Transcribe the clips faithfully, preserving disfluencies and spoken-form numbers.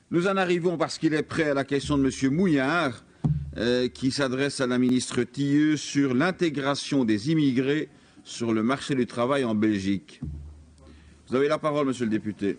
Nous en arrivons, parce qu'il est prêt, à la question de M. Mouillard, euh, qui s'adresse à la ministre Tilleux sur l'intégration des immigrés sur le marché du travail en Belgique. Vous avez la parole, Monsieur le député.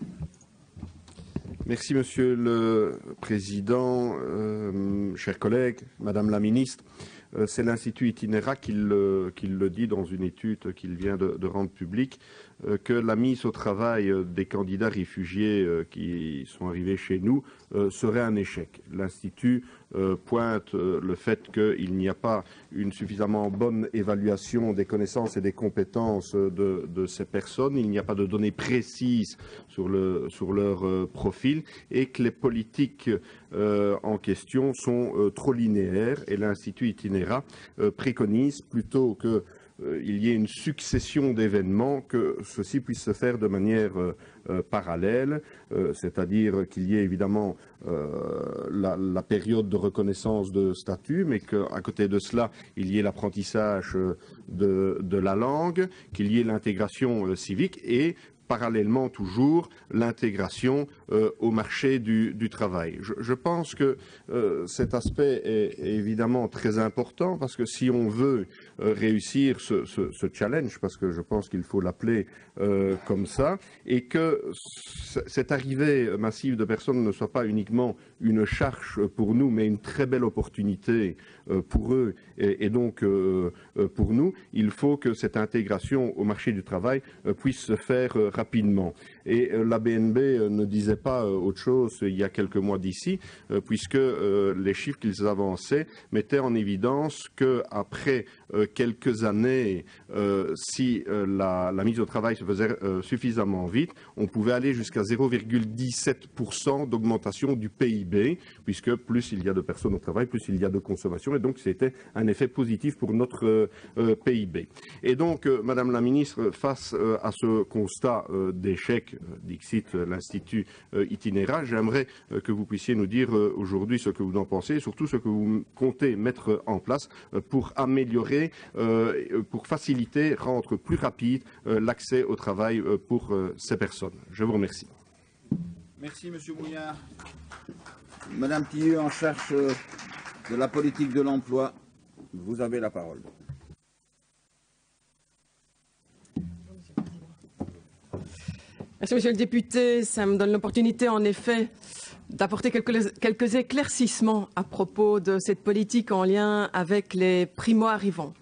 Merci, Monsieur le Président, euh, chers collègues, Madame la Ministre. Euh, C'est l'Institut Itinera qui le, qui le dit dans une étude qu'il vient de, de rendre publique, euh, que la mise au travail euh, des candidats réfugiés euh, qui sont arrivés chez nous euh, serait un échec. L'Institut euh, pointe euh, le fait qu'il n'y a pas une suffisamment bonne évaluation des connaissances et des compétences de, de ces personnes, il n'y a pas de données précises sur, le, sur leur euh, profil et que les politiques euh, en question sont euh, trop linéaires et l'Institut Itinera euh, préconise plutôt que euh, il y ait une succession d'événements, que ceci puisse se faire de manière euh, euh, parallèle, euh, c'est-à-dire qu'il y ait évidemment euh, la, la période de reconnaissance de statut, mais qu'à côté de cela, il y ait l'apprentissage de, de la langue, qu'il y ait l'intégration euh, civique et parallèlement toujours l'intégration euh, au marché du, du travail. Je, je pense que euh, cet aspect est, est évidemment très important parce que si on veut euh, réussir ce, ce, ce challenge, parce que je pense qu'il faut l'appeler euh, comme ça, et que cette arrivée massive de personnes ne soit pas uniquement une charge pour nous, mais une très belle opportunité euh, pour eux et, et donc euh, pour nous, il faut que cette intégration au marché du travail euh, puisse se faire euh, rapidement. Et euh, la B N B euh, ne disait pas euh, autre chose il y a quelques mois d'ici, euh, puisque euh, les chiffres qu'ils avançaient mettaient en évidence qu'après euh, quelques années, euh, si euh, la, la mise au travail se faisait euh, suffisamment vite, on pouvait aller jusqu'à zéro virgule dix-sept pour cent d'augmentation du P I B, puisque plus il y a de personnes au travail, plus il y a de consommation, et donc c'était un effet positif pour notre euh, euh, P I B. Et donc, euh, Madame la Ministre, face euh, à ce constat euh, d'échec, euh, dixit euh, l'Institut euh, Itinera, j'aimerais euh, que vous puissiez nous dire euh, aujourd'hui ce que vous en pensez et surtout ce que vous comptez mettre en place euh, pour améliorer, euh, pour faciliter, rendre plus rapide euh, l'accès au travail euh, pour euh, ces personnes. Je vous remercie. Merci, Monsieur Mouillard. Madame Tilleux, en charge de la politique de l'emploi, vous avez la parole. Merci, Monsieur le député. Ça me donne l'opportunité, en effet, d'apporter quelques, quelques éclaircissements à propos de cette politique en lien avec les primo-arrivants.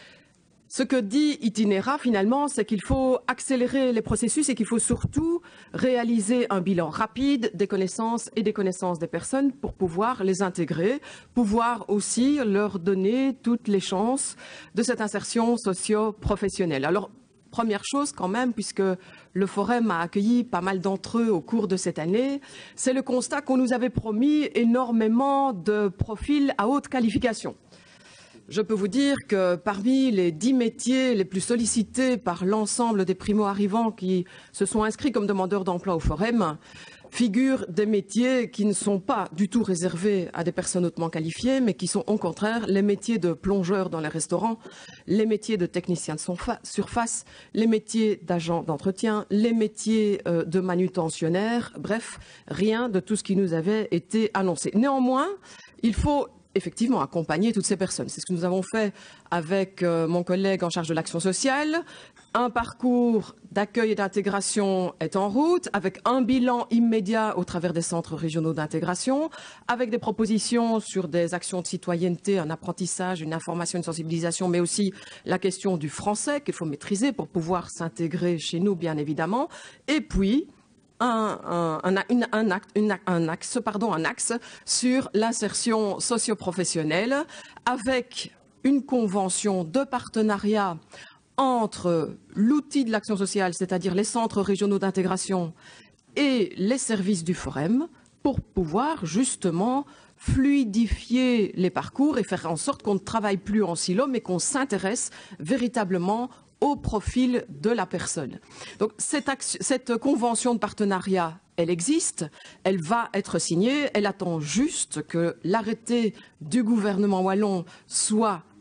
Ce que dit Itinera, finalement, c'est qu'il faut accélérer les processus et qu'il faut surtout réaliser un bilan rapide des connaissances et des connaissances des personnes pour pouvoir les intégrer, pouvoir aussi leur donner toutes les chances de cette insertion socio-professionnelle. Alors, première chose quand même, puisque le Forum a accueilli pas mal d'entre eux au cours de cette année, c'est le constat qu'on nous avait promis énormément de profils à haute qualification. Je peux vous dire que parmi les dix métiers les plus sollicités par l'ensemble des primo-arrivants qui se sont inscrits comme demandeurs d'emploi au Forum, figurent des métiers qui ne sont pas du tout réservés à des personnes hautement qualifiées, mais qui sont au contraire les métiers de plongeurs dans les restaurants, les métiers de techniciens de surface, les métiers d'agents d'entretien, les métiers euh, de manutentionnaires, bref, rien de tout ce qui nous avait été annoncé. Néanmoins, il faut effectivement accompagner toutes ces personnes. C'est ce que nous avons fait avec euh, mon collègue en charge de l'action sociale. Un parcours d'accueil et d'intégration est en route, avec un bilan immédiat au travers des centres régionaux d'intégration, avec des propositions sur des actions de citoyenneté, un apprentissage, une information, une sensibilisation, mais aussi la question du français qu'il faut maîtriser pour pouvoir s'intégrer chez nous, bien évidemment. Et puis, Un, un, un, un, acte, une, un, axe, pardon, un axe sur l'insertion socio-professionnelle avec une convention de partenariat entre l'outil de l'action sociale, c'est-à-dire les centres régionaux d'intégration et les services du Forum pour pouvoir justement fluidifier les parcours et faire en sorte qu'on ne travaille plus en silo mais qu'on s'intéresse véritablement au profil de la personne. Donc cette, action, cette convention de partenariat, elle existe, elle va être signée, elle attend juste que l'arrêté du gouvernement wallon soit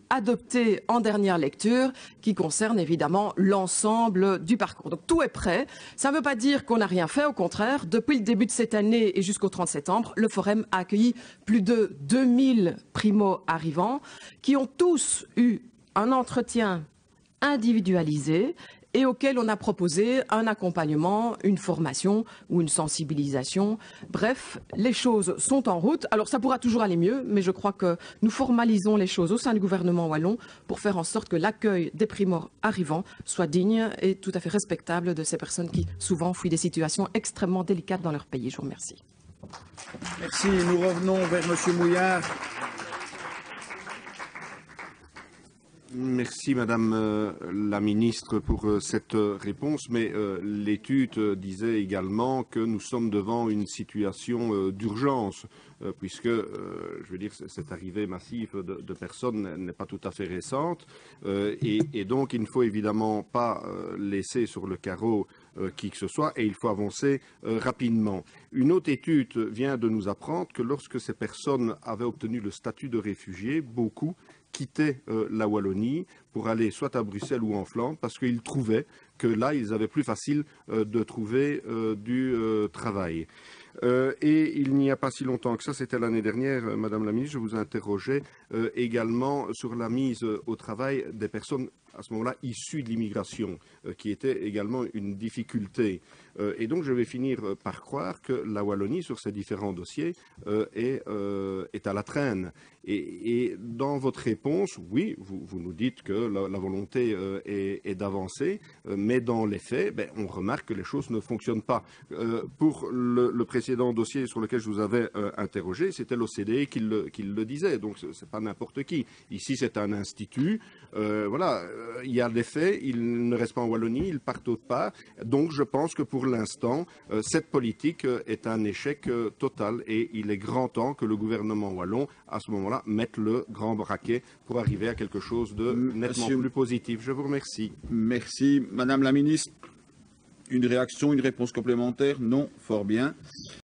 adopté en dernière lecture qui concerne évidemment l'ensemble du parcours. Donc tout est prêt. Ça ne veut pas dire qu'on n'a rien fait. Au contraire, depuis le début de cette année et jusqu'au trente septembre, le Forum a accueilli plus de deux mille primo-arrivants qui ont tous eu un entretien individualisé et auquel on a proposé un accompagnement, une formation ou une sensibilisation. Bref, les choses sont en route. Alors ça pourra toujours aller mieux, mais je crois que nous formalisons les choses au sein du gouvernement wallon pour faire en sorte que l'accueil des primo-arrivants soit digne et tout à fait respectable de ces personnes qui souvent fuient des situations extrêmement délicates dans leur pays. Je vous remercie. Merci. Nous revenons vers M. Mouillard. Merci Madame euh, la Ministre pour euh, cette euh, réponse, mais euh, l'étude euh, disait également que nous sommes devant une situation euh, d'urgence, euh, puisque, euh, je veux dire, cette arrivée massive de, de personnes n'est pas tout à fait récente, euh, et, et donc il ne faut évidemment pas euh, laisser sur le carreau euh, qui que ce soit, et il faut avancer euh, rapidement. Une autre étude vient de nous apprendre que lorsque ces personnes avaient obtenu le statut de réfugiés, beaucoup quittaient euh, la Wallonie pour aller soit à Bruxelles ou en Flandre parce qu'ils trouvaient que là, ils avaient plus facile euh, de trouver euh, du euh, travail. Euh, et il n'y a pas si longtemps que ça, c'était l'année dernière, euh, Madame la Ministre, je vous interrogeais euh, également sur la mise euh, au travail des personnes à ce moment-là issues de l'immigration, euh, qui était également une difficulté. Euh, et donc je vais finir euh, par croire que la Wallonie, sur ces différents dossiers, euh, est, euh, est à la traîne. Et, et dans votre réponse, oui, vous, vous nous dites que la, la volonté euh, est, est d'avancer, euh, mais dans les faits, ben, on remarque que les choses ne fonctionnent pas. Euh, pour le, le précédent dossier sur lequel je vous avais euh, interrogé, c'était l'O C D E qui le, qui le disait, donc ce n'est pas n'importe qui. Ici, c'est un institut. Euh, voilà, euh, il y a des faits, ils ne restent pas en Wallonie, ils partent autre part. Donc je pense que pour l'instant, euh, cette politique euh, est un échec euh, total et il est grand temps que le gouvernement wallon, à ce moment-là, mette le grand braquet pour arriver à quelque chose de nettement Monsieur... plus positif. Je vous remercie. Merci. Madame la Ministre, une réaction, une réponse complémentaire? Non, fort bien.